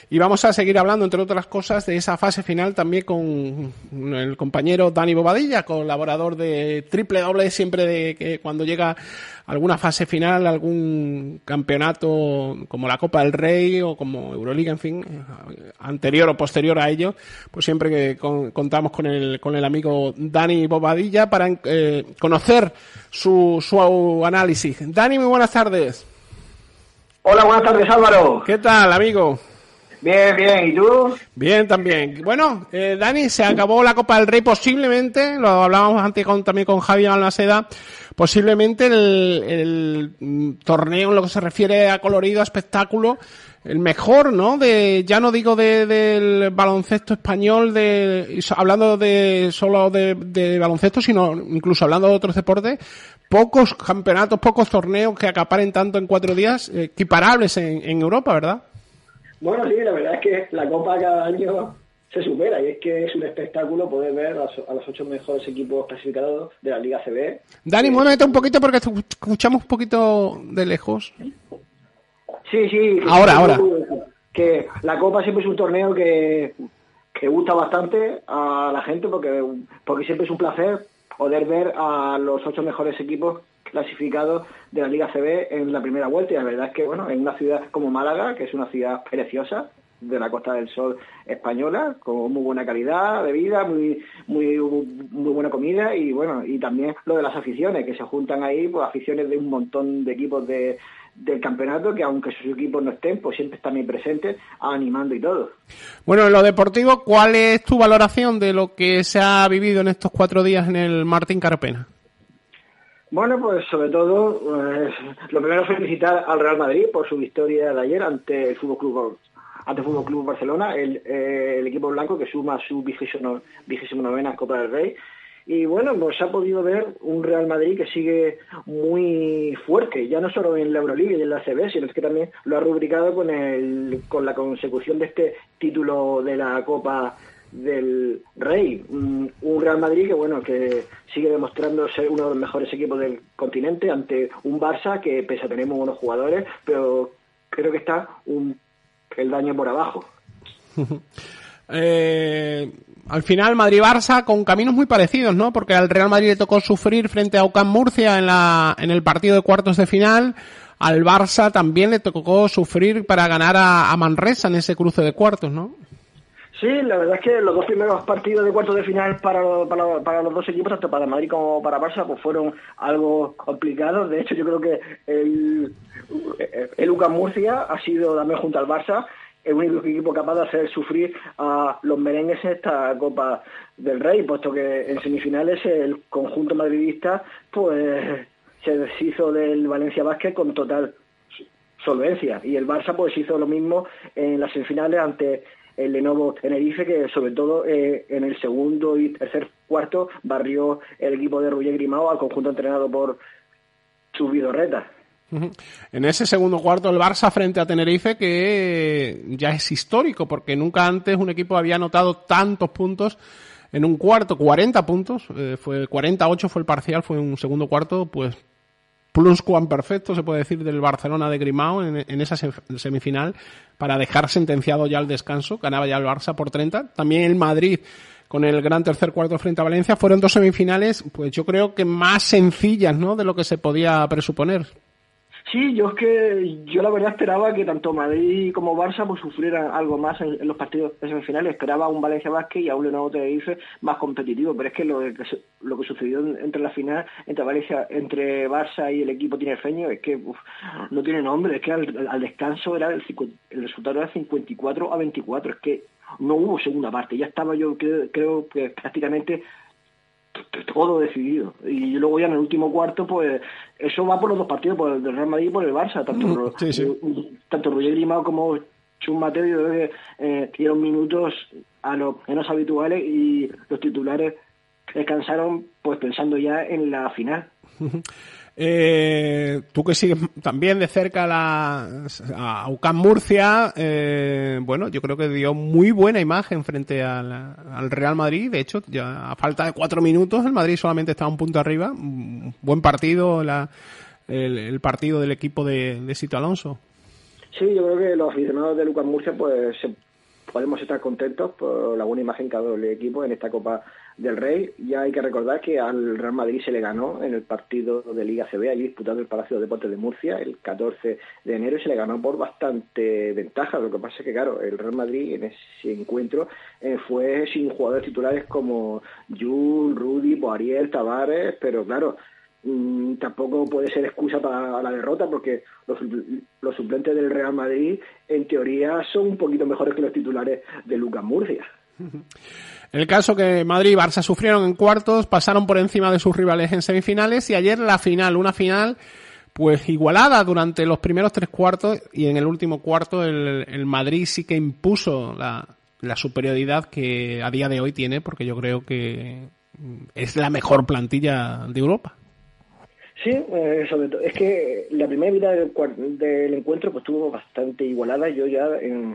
Y vamos a seguir hablando, entre otras cosas, de esa fase final también con el compañero Dani Bobadilla, colaborador de Triple Doble, siempre de que cuando llega alguna fase final, algún campeonato como la Copa del Rey o como Euroliga, en fin, anterior o posterior a ello, pues siempre que contamos con el amigo Dani Bobadilla para conocer su análisis. Dani, muy buenas tardes. Hola, buenas tardes, Álvaro. ¿Qué tal, amigo? Bien, bien, ¿y tú? Bien, también. Bueno, Dani, se acabó la Copa del Rey posiblemente, lo hablábamos antes también con Javi Almaceda, posiblemente el torneo en lo que se refiere a colorido, a espectáculo, el mejor, ¿no? Ya no digo del baloncesto español, hablando solo de baloncesto, sino incluso hablando de otros deportes, pocos campeonatos, pocos torneos que acaparen tanto en 4 días, equiparables en Europa, ¿verdad? Bueno, sí, la verdad es que la Copa cada año se supera y es que es un espectáculo poder ver a los 8 mejores equipos clasificados de la Liga CB. Dani, muévete un poquito porque te escuchamos un poquito de lejos. Sí. Ahora. Que la Copa siempre es un torneo que gusta bastante a la gente porque siempre es un placer poder ver a los 8 mejores equipos clasificados de la Liga CB en la primera vuelta. Y la verdad es que, bueno, en una ciudad como Málaga, que es una ciudad preciosa, de la Costa del Sol española, con muy buena calidad de vida, muy buena comida y, bueno, y también lo de las aficiones, que se juntan ahí, pues aficiones de un montón de equipos del campeonato, que aunque sus equipos no estén, pues siempre están ahí presentes, animando y todo. Bueno, en lo deportivo, ¿cuál es tu valoración de lo que se ha vivido en estos 4 días en el Martín Carpena? Bueno, pues sobre todo, lo primero es felicitar al Real Madrid por su victoria de ayer ante el Fútbol Club Barcelona, el equipo blanco que suma su 29ª Copa del Rey. Y bueno, pues se ha podido ver un Real Madrid que sigue muy fuerte, ya no solo en la Euroliga y en la CB, sino que también lo ha rubricado con la consecución de este título de la Copa del Rey. Un Real Madrid que sigue demostrando ser uno de los mejores equipos del continente ante un Barça que, pese a tener muy buenos jugadores, pero creo que está un peldaño por abajo. Al final Madrid-Barça con caminos muy parecidos, ¿no? Porque al Real Madrid le tocó sufrir frente a UCAM Murcia en el partido de cuartos de final. Al Barça también le tocó sufrir para ganar a Manresa en ese cruce de cuartos, ¿no? Sí, la verdad es que los 2 primeros partidos de cuartos de final para los 2 equipos, tanto para Madrid como para Barça, pues fueron algo complicados. De hecho, yo creo que el UCAM Murcia ha sido también, junto al Barça, el único equipo capaz de hacer sufrir a los merengues en esta Copa del Rey, puesto que en semifinales el conjunto madridista pues se deshizo del Valencia Basket con total solvencia, y el Barça pues hizo lo mismo en las semifinales ante el Lenovo Tenerife, que sobre todo en el segundo y tercer cuarto barrió el equipo de Roger Grimao al conjunto entrenado por Zubizarreta. En ese segundo cuarto el Barça frente a Tenerife, que ya es histórico porque nunca antes un equipo había anotado tantos puntos en un cuarto, 40 puntos, fue 48 fue el parcial, fue un segundo cuarto pues pluscuamperfecto, se puede decir, del Barcelona de Grimao en esa semifinal para dejar sentenciado ya el descanso. Ganaba ya el Barça por 30. También el Madrid con el gran tercer cuarto frente a Valencia. Fueron 2 semifinales, pues yo creo que más sencillas, ¿no?, de lo que se podía presuponer. Sí, yo la verdad esperaba que tanto Madrid como Barça pues sufrieran algo más en los partidos de semifinales. Esperaba un Valencia Basket y a un Lenovo Tenerife más competitivo, pero es que lo que sucedió entre la final, entre Barça y el equipo tinerfeño, es que no tiene nombre. Es que al descanso el resultado era 54-24, es que no hubo segunda parte, ya estaba, yo creo que prácticamente todo decidido, y luego ya en el último cuarto pues eso va por los 2 partidos, por el del Real Madrid y por el Barça, tanto Roger Grimao como Chus Mateo, yo creo que dieron minutos a los menos habituales y los titulares descansaron pues pensando ya en la final. Tú que sigues también de cerca a UCAM Murcia, bueno, yo creo que dio muy buena imagen frente al Real Madrid. De hecho, ya a falta de 4 minutos el Madrid solamente estaba un punto arriba. Buen partido el partido del equipo de Sito Alonso. Sí, yo creo que los aficionados de Lucas Murcia pues podemos estar contentos por la buena imagen que ha dado el equipo en esta Copa del Rey. Ya hay que recordar que al Real Madrid se le ganó en el partido de Liga CB, allí disputado el Palacio de Deportes de Murcia, el 14 de enero, y se le ganó por bastante ventaja. Lo que pasa es que, claro, el Real Madrid en ese encuentro fue sin jugadores titulares como Jules, Rudy, Poirier, Tavares, pero claro, tampoco puede ser excusa para la derrota, porque los suplentes del Real Madrid en teoría son un poquito mejores que los titulares de Lucas Murcia. El caso que Madrid y Barça sufrieron en cuartos, pasaron por encima de sus rivales en semifinales, y ayer la final, una final pues igualada durante los primeros 3 cuartos, y en el último cuarto el Madrid sí que impuso la superioridad que a día de hoy tiene, porque yo creo que es la mejor plantilla de Europa. Sí, sobre todo. Es que la primera mitad del encuentro pues estuvo bastante igualada. Yo ya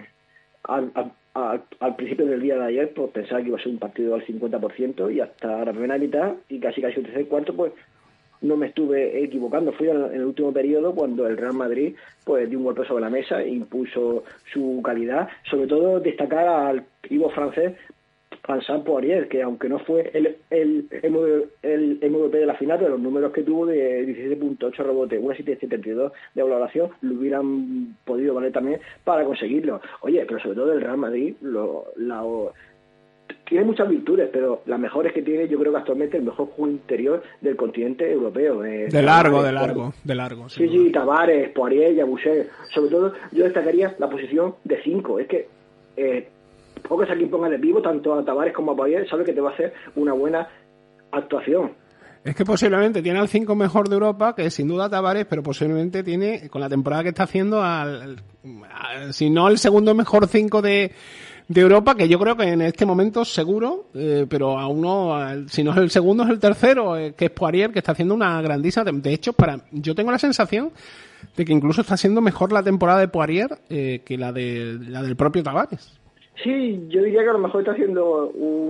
al principio del día de ayer pues pensaba que iba a ser un partido al 50%, y hasta la primera mitad y casi el tercer cuarto pues no me estuve equivocando. Fui en el último periodo cuando el Real Madrid pues dio un golpe sobre la mesa e impuso su calidad. Sobre todo destacar al pivo francés Vincent Poirier, que aunque no fue el MVP de la final, pero los números que tuvo de 17.8 rebotes, una 7.72 de valoración, lo hubieran podido valer también para conseguirlo. Oye, pero sobre todo el Real Madrid tiene muchas virtudes, pero las mejores que tiene, yo creo que actualmente el mejor juego interior del continente europeo. De largo. Sí, Tavares, Poirier, Yabusel. Sobre todo, yo destacaría la posición de 5. Es que pocos a quien ponga de vivo, tanto a Tavares como a Poirier, sabe que te va a hacer una buena actuación. Es que posiblemente tiene al 5 mejor de Europa, que sin duda Tavares, pero posiblemente tiene, con la temporada que está haciendo, si no el segundo mejor 5 de Europa, que yo creo que en este momento seguro, pero aún no, si no es el segundo, es el tercero, que es Poirier, que está haciendo una grandísima. De hecho, yo tengo la sensación de que incluso está siendo mejor la temporada de Poirier que la del propio Tavares. Sí, yo diría que a lo mejor está haciendo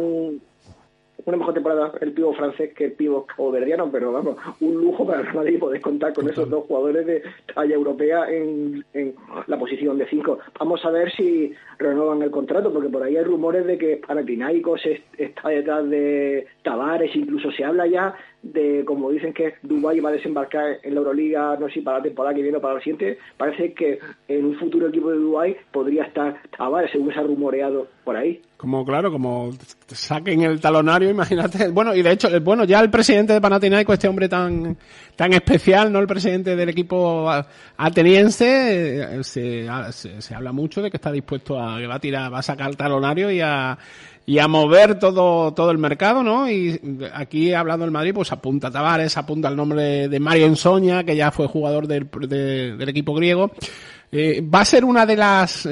una mejor temporada el pivo francés que el pivo caboverdiano, pero vamos, un lujo para el Madrid poder contar con esos dos jugadores de talla europea en la posición de 5. Vamos a ver si renuevan el contrato, porque por ahí hay rumores de que Panathinaikos está detrás de Tavares, incluso se habla ya de, como dicen, que Dubái va a desembarcar en la Euroliga, no sé si para la temporada que viene o para la siguiente. Parece que en un futuro equipo de Dubái podría estar Tavares, según se ha rumoreado por ahí. Como saquen el talonario, imagínate. Bueno, y de hecho, ya el presidente de Panathinaikos, este hombre tan especial, ¿no? El presidente del equipo ateniense, se habla mucho de que está dispuesto va a sacar el talonario y a mover todo el mercado, ¿no? Y aquí, hablando del Madrid, pues apunta a Tavares, apunta el nombre de Mario Ensoña, que ya fue jugador del equipo griego. Va a ser una de las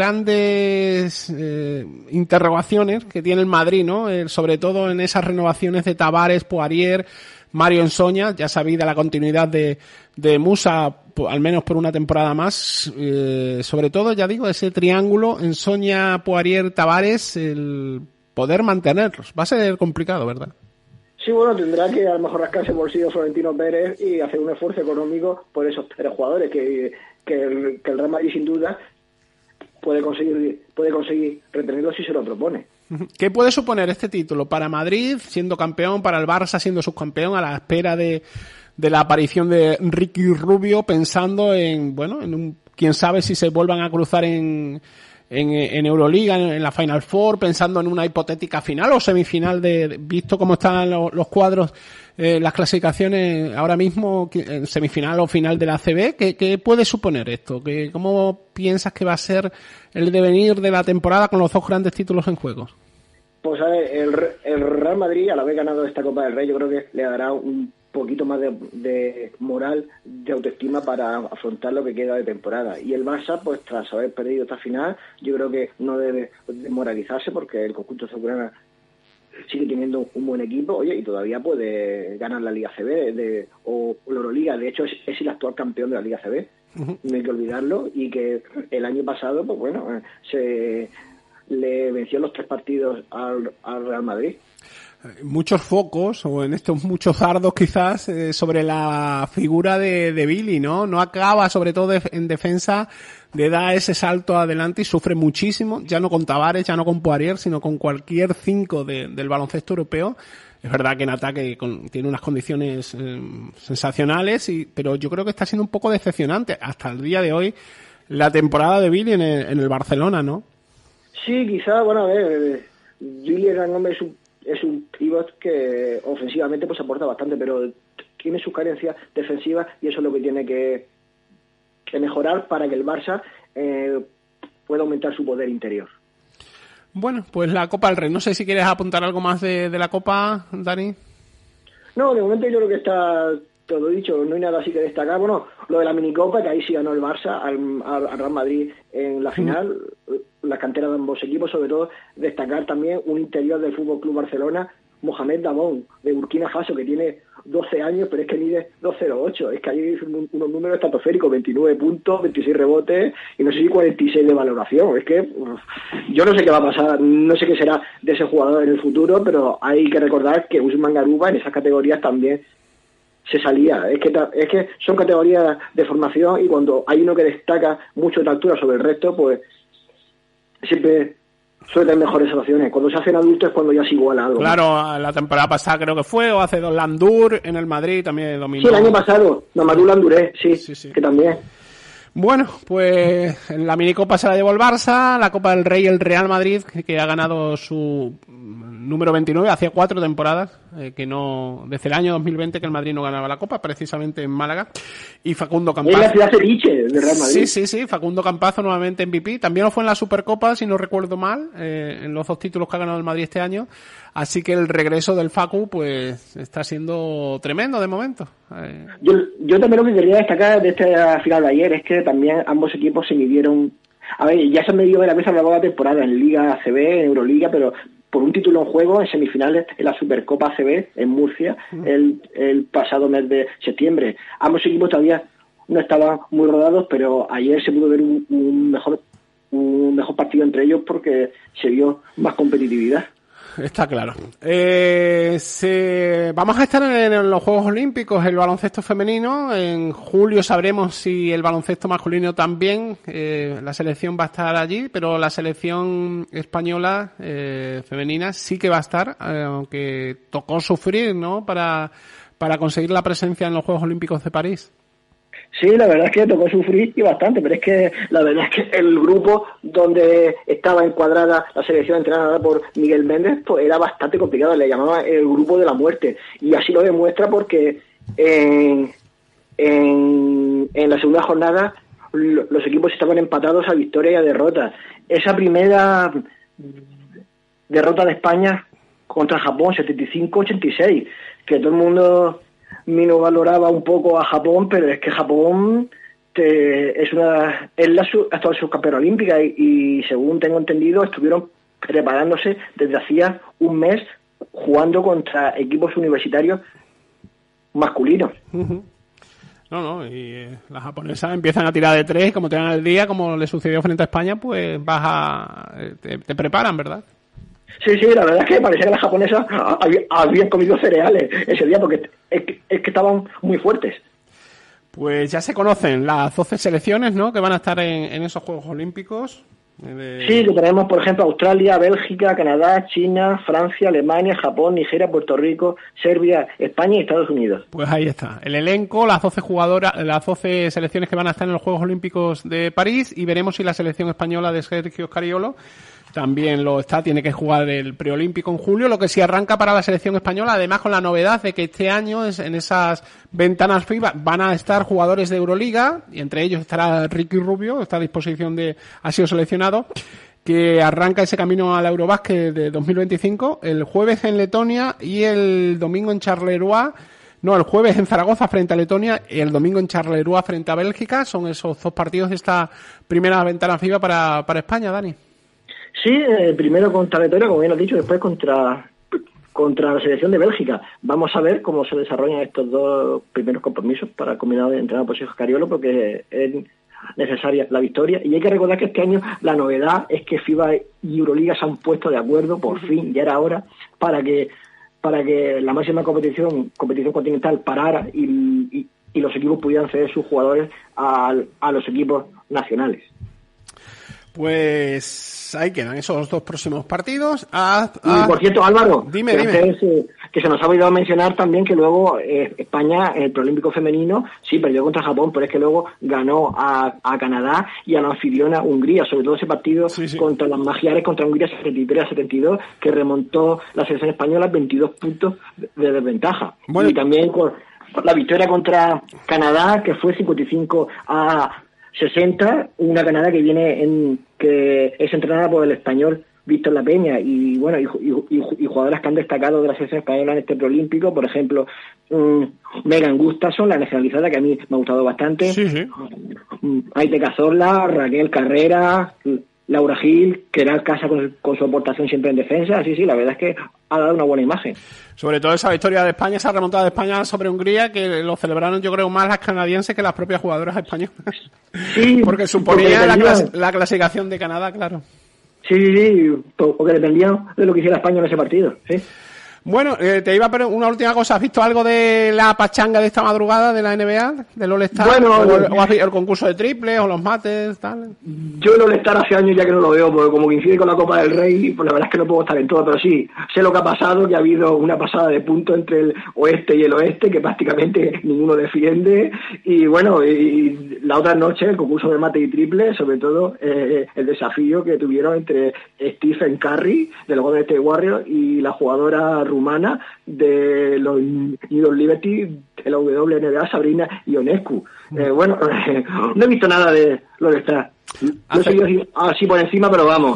grandes interrogaciones que tiene el Madrid, ¿no? Sobre todo en esas renovaciones de Tavares, Poirier, Mario Ensoña. Ya sabéis de la continuidad de Musa, al menos por una temporada más. Sobre todo, ya digo, ese triángulo Ensoña, Poirier, Tavares, el poder mantenerlos. Va a ser complicado, ¿verdad? Sí, bueno, tendrá que a lo mejor rascarse el bolsillo Florentino Pérez y hacer un esfuerzo económico por esos 3 jugadores que el Real Madrid sin duda puede conseguir retenerlo si se lo propone. ¿Qué puede suponer este título para Madrid siendo campeón, para el Barça siendo subcampeón, a la espera de la aparición de Ricky Rubio, pensando en quién sabe si se vuelvan a cruzar en Euroliga, en la Final Four, pensando en una hipotética final o semifinal visto cómo están los cuadros, las clasificaciones ahora mismo, en semifinal o final de la ACB? ¿Qué puede suponer esto? ¿Cómo piensas que va a ser el devenir de la temporada con los 2 grandes títulos en juego? Pues a ver, el Real Madrid, al haber ganado esta Copa del Rey, yo creo que le dará un poquito más de moral, de autoestima para afrontar lo que queda de temporada. Y el Barça, pues tras haber perdido esta final, yo creo que no debe desmoralizarse, porque el conjunto azulgrana sigue teniendo un buen equipo, oye, y todavía puede ganar la Liga CB o la Euroliga. De hecho, es el actual campeón de la Liga CB, no hay que olvidarlo, y que el año pasado, pues bueno, se le venció los 3 partidos al Real Madrid. muchos focos, o en estos muchos dardos quizás, sobre la figura de Billy, ¿no? No acaba, sobre todo en defensa, de dar ese salto adelante y sufre muchísimo, ya no con Tavares, ya no con Poirier, sino con cualquier 5 del baloncesto europeo. Es verdad que en ataque tiene unas condiciones sensacionales, pero yo creo que está siendo un poco decepcionante hasta el día de hoy la temporada de Billy en el Barcelona, ¿no? Sí, quizá, bueno, a ver, Billy Ranome es un pivot que ofensivamente pues aporta bastante, pero tiene sus carencias defensivas y eso es lo que tiene que mejorar para que el Barça pueda aumentar su poder interior. Bueno, pues la Copa del Rey. No sé si quieres apuntar algo más de la Copa, Dani. No, de momento yo creo que está todo dicho, no hay nada así que destacar. Bueno, lo de la minicopa, que ahí sí ganó el Barça al Real Madrid en la final, la cantera de ambos equipos, sobre todo destacar también un interior del Fútbol Club Barcelona, Mohamed Dabón, de Burkina Faso, que tiene 12 años, pero es que mide 2,08. Es que hay unos números estratosféricos, 29 puntos, 26 rebotes y no sé si 46 de valoración. Es que yo no sé qué va a pasar, no sé qué será de ese jugador en el futuro, pero hay que recordar que Usman Garuba en esas categorías también se salía. Es que son categorías de formación y cuando hay uno que destaca mucho de altura sobre el resto, pues siempre suele tener mejores opciones. Cuando se hacen adultos es cuando ya se iguala algo. Claro, la temporada pasada creo que fue, o hace 2 Landur en el Madrid también dominó. Sí, el año pasado, Mamadou Landuré, sí, que también. Bueno, pues la minicopa se la llevó el Barça, la Copa del Rey el Real Madrid, que ha ganado su número 29, hacía 4 temporadas, que no, desde el año 2020 que el Madrid no ganaba la Copa, precisamente en Málaga, y Facundo Campazo. Es la ciudad ceviche del Real Madrid. Sí, Facundo Campazo nuevamente MVP, también lo fue en la Supercopa, si no recuerdo mal, en los 2 títulos que ha ganado el Madrid este año, así que el regreso del Facu, pues, está siendo tremendo de momento. Yo también lo que quería destacar de esta final de ayer es que también ambos equipos se midieron. A ver, ya se han medido varias veces a lo largo de la temporada en Liga ACB, en Euroliga, pero por un título en juego en semifinales en la Supercopa ACB en Murcia el pasado mes de septiembre. Ambos equipos todavía no estaban muy rodados, pero ayer se pudo ver un mejor partido entre ellos porque se vio más competitividad. Está claro. Vamos a estar en los Juegos Olímpicos, el baloncesto femenino. En julio sabremos si el baloncesto masculino también. La selección va a estar allí, pero la selección española femenina sí que va a estar, aunque tocó sufrir, ¿no? Para conseguir la presencia en los Juegos Olímpicos de París. Sí, la verdad es que tocó sufrir y bastante, pero es que la verdad es que el grupo donde estaba encuadrada la selección entrenada por Miguel Méndez pues era bastante complicado, le llamaban el grupo de la muerte, y así lo demuestra porque en la segunda jornada los equipos estaban empatados a victoria y a derrota. Esa primera derrota de España contra Japón, 75-86, que todo el mundo valoraba un poco a Japón, pero es que Japón es la actual subcampeona olímpica y según tengo entendido estuvieron preparándose desde hacía un mes jugando contra equipos universitarios masculinos. Y las japonesas empiezan a tirar de 3, como tengan el día, como le sucedió frente a España, pues te preparan, ¿verdad? Sí, la verdad es que parecía que las japonesas habían comido cereales ese día porque es que estaban muy fuertes. Pues ya se conocen las 12 selecciones, ¿no?, que van a estar en esos Juegos Olímpicos. Sí, que tenemos, por ejemplo, Australia, Bélgica, Canadá, China, Francia, Alemania, Japón, Nigeria, Puerto Rico, Serbia, España y Estados Unidos. Pues ahí está, el elenco, las 12 selecciones que van a estar en los Juegos Olímpicos de París, y veremos si la selección española de Sergio Scariolo también lo está, tiene que jugar el preolímpico en julio, lo que sí arranca para la selección española, además con la novedad de que este año en esas ventanas FIBA van a estar jugadores de Euroliga, y entre ellos estará Ricky Rubio, está a disposición ha sido seleccionado, que arranca ese camino al Eurobásquet de 2025, el jueves en Letonia y el domingo en Charleroi. No, el jueves en Zaragoza frente a Letonia y el domingo en Charleroi frente a Bélgica. Son esos 2 partidos de esta primera ventana FIBA para España, Dani. Sí, primero contra Letonia, como bien has dicho, después contra la selección de Bélgica. Vamos a ver cómo se desarrollan estos 2 primeros compromisos para el combinado entrenado por Sergio Scariolo, porque es necesaria la victoria. Y hay que recordar que este año la novedad es que FIBA y Euroliga se han puesto de acuerdo, por fin, ya era hora, para que para que la máxima competición continental parara y los equipos pudieran ceder sus jugadores a los equipos nacionales. Pues ahí quedan esos dos próximos partidos. Y por cierto, Álvaro, dime. Que se nos ha olvidado mencionar también que luego España, en el preolímpico femenino, sí perdió contra Japón, pero es que luego ganó a Canadá y a la anfitriona Hungría, sobre todo ese partido contra las magiares, contra Hungría 73-72, que remontó la selección española 22 puntos de desventaja. Bueno. Y también con la victoria contra Canadá, que fue 55-60, una Canadá que es entrenada por el español Víctor La Peña y bueno y jugadoras que han destacado de la selección española en este preolímpico, por ejemplo Megan Gustafson, la nacionalizada, que a mí me ha gustado bastante, Maite Cazorla, Raquel Carrera, Laura Gil, que era casa con su aportación siempre en defensa. Sí, la verdad es que ha dado una buena imagen. Sobre todo esa victoria de España, esa remontada de España sobre Hungría, que lo celebraron yo creo más las canadienses que las propias jugadoras españolas. Sí, porque suponía la clasificación de Canadá, claro. Sí, porque dependía de lo que hiciera España en ese partido, sí. Bueno, te iba a preguntar una última cosa. ¿Has visto algo de la pachanga de esta madrugada de la NBA? ¿Del All-Star? Bueno, ¿O has visto el concurso de triples o los mates, tal? Yo el All-Star hace años ya que no lo veo, porque como coincide con la Copa del Rey, pues la verdad es que no puedo estar en todo, pero sí, sé lo que ha pasado, que ha habido una pasada de puntos entre el oeste y el oeste, que prácticamente ninguno defiende, y bueno, y la otra noche el concurso de mate y triple, sobre todo el desafío que tuvieron entre Stephen Curry, de los Golden State Warriors, y la jugadora rumana de los New York Liberty de la WNBA, Sabrina Ionescu. Bueno, no he visto nada de lo de estar. No soy yo así por encima, pero vamos.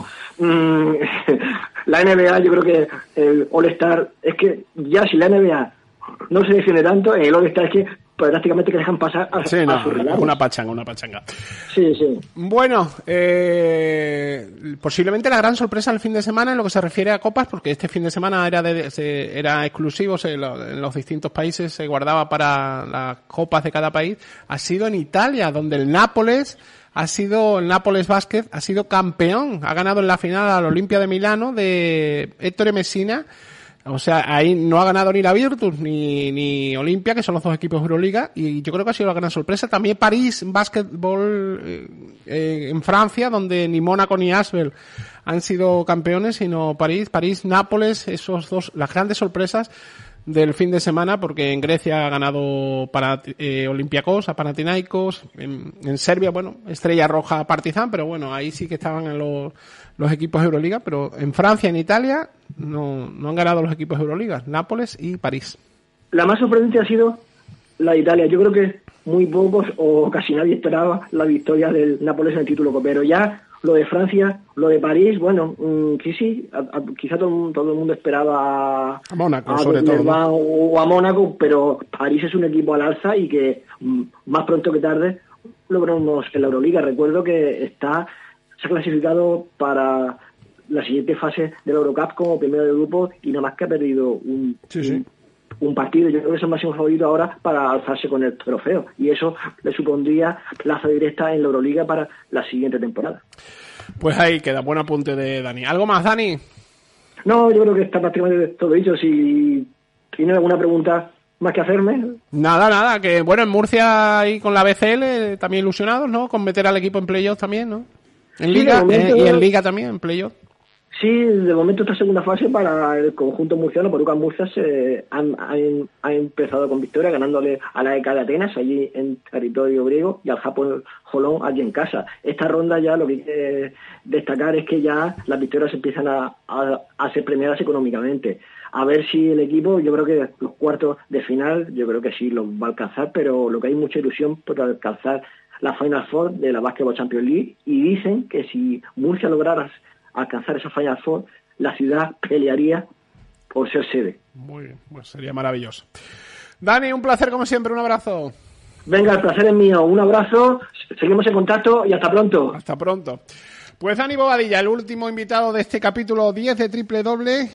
La NBA, yo creo que el All-Star, es que ya si la NBA no se defiende tanto, el All-Star es que prácticamente que dejan pasar a su rival. Una pachanga. Sí. Bueno, posiblemente la gran sorpresa del fin de semana en lo que se refiere a copas, porque este fin de semana era exclusivo, en los distintos países se guardaba para las copas de cada país, ha sido en Italia, donde el Nápoles Basket ha sido campeón, ha ganado en la final al Olimpia de Milano de Ettore Messina. O sea, ahí no ha ganado ni la Virtus ni Olimpia, que son los dos equipos de Euroliga, y yo creo que ha sido la gran sorpresa. También París Basketball en Francia, donde ni Mónaco ni Asvel han sido campeones, sino París, Nápoles, esos dos, las grandes sorpresas del fin de semana, porque en Grecia ha ganado Olympiacos a Panathinaikos, en Serbia, bueno, Estrella Roja Partizan, pero bueno, ahí sí que estaban en los equipos de Euroliga, pero en Francia, en Italia, no han ganado los equipos de Euroliga, Nápoles y París. La más sorprendente ha sido la de Italia. Yo creo que muy pocos o casi nadie esperaba la victoria del Nápoles en el título copero. Ya lo de Francia, lo de París, bueno, sí, quizá todo el mundo esperaba a Mónaco, sobre todo, ¿no? O a Mónaco, pero París es un equipo al alza y que más pronto que tarde lo veremos en la Euroliga. Recuerdo que se ha clasificado para la siguiente fase de la Eurocup como primero de grupo y nada más que ha perdido un partido. Yo creo que es el máximo favorito ahora para alzarse con el trofeo, y eso le supondría plaza directa en la Euroliga para la siguiente temporada. Pues ahí queda, buen apunte de Dani. ¿Algo más, Dani? No, yo creo que está prácticamente todo dicho. Si tiene alguna pregunta más que hacerme. Nada, que bueno, en Murcia y con la BCL también ilusionados, ¿no? Con meter al equipo en playoff también, ¿no? En Liga, y en Liga también, en playoff. Sí, de momento esta segunda fase para el conjunto murciano, por UCAM Murcia ha empezado con victoria, ganándole a la EK de Atenas, allí en territorio griego, y al Japón Jolón aquí en casa. Esta ronda ya lo que hay que destacar es que ya las victorias empiezan a ser premiadas económicamente. A ver si el equipo, yo creo que los cuartos de final, yo creo que sí los va a alcanzar, pero lo que hay mucha ilusión por alcanzar la Final Four de la Basketball Champions League, y dicen que si Murcia lograra alcanzar esa Final Four, la ciudad pelearía por ser sede. Muy bien, pues sería maravilloso. Dani, un placer como siempre, un abrazo. Venga, el placer es mío, un abrazo, seguimos en contacto y hasta pronto. Hasta pronto. Pues Dani Bobadilla, el último invitado de este capítulo 10 de Triple Doble.